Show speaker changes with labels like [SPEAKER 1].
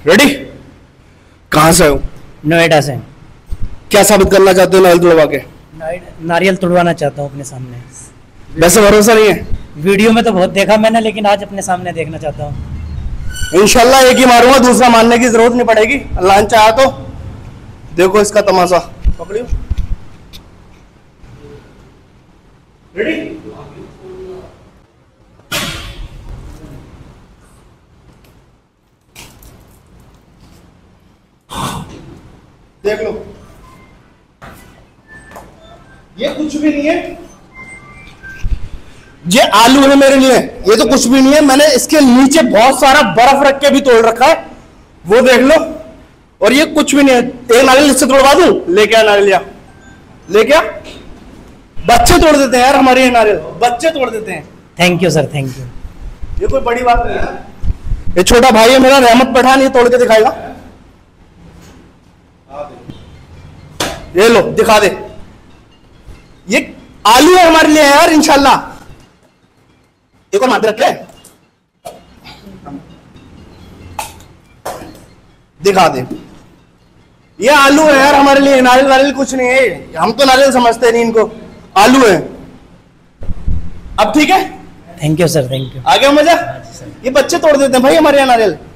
[SPEAKER 1] Ready? कहाँ से हो?
[SPEAKER 2] नोएडा से।
[SPEAKER 1] क्या साबित करना चाहते हो नारियल तोड़वा के?
[SPEAKER 2] नारियल तोड़वाना चाहता हूँ अपने सामने।
[SPEAKER 1] वैसे भरोसा नहीं है?
[SPEAKER 2] वीडियो में तो बहुत देखा मैंने, लेकिन आज अपने सामने देखना चाहता हूँ।
[SPEAKER 1] इंशाल्लाह एक ही मारूंगा, दूसरा मानने की जरूरत नहीं पड़ेगी। अल्लाह ने चाहा तो। देखो इसका तमाशा। पकड़ियो। रेडी? देख लो, ये कुछ भी नहीं है। ये आलू है मेरे लिए, ये तो कुछ भी नहीं है। मैंने इसके नीचे बहुत सारा बर्फ रख के भी तोड़ रखा है, वो देख लो। और ये कुछ भी नहीं है। एक नारियल इससे तोड़वा दूं? लेके आ नारियल, लेके आ। बच्चे तोड़ देते हैं यार हमारे यहाँ नारियल, बच्चे तोड़ देते हैं।
[SPEAKER 2] Thank you sir, thank you.
[SPEAKER 1] ये कोई बड़ी बात नहीं है। ये छोटा भाई है मेरा, रहमत पठान, ये तोड़ के दिखाएगा। ये लो, दिखा दे। ये आलू है हमारे लिए यार, इंशाल्लाह। एक और मात्र रखे, दिखा दे। ये आलू है यार हमारे लिए, नारियल नारियल कुछ नहीं है। हम तो नारियल समझते नहीं इनको, आलू है। अब ठीक है?
[SPEAKER 2] Thank you sir, thank you.
[SPEAKER 1] आ गया मजा? ये बच्चे तोड़ देते हैं भाई हमारे यहाँ नारियल।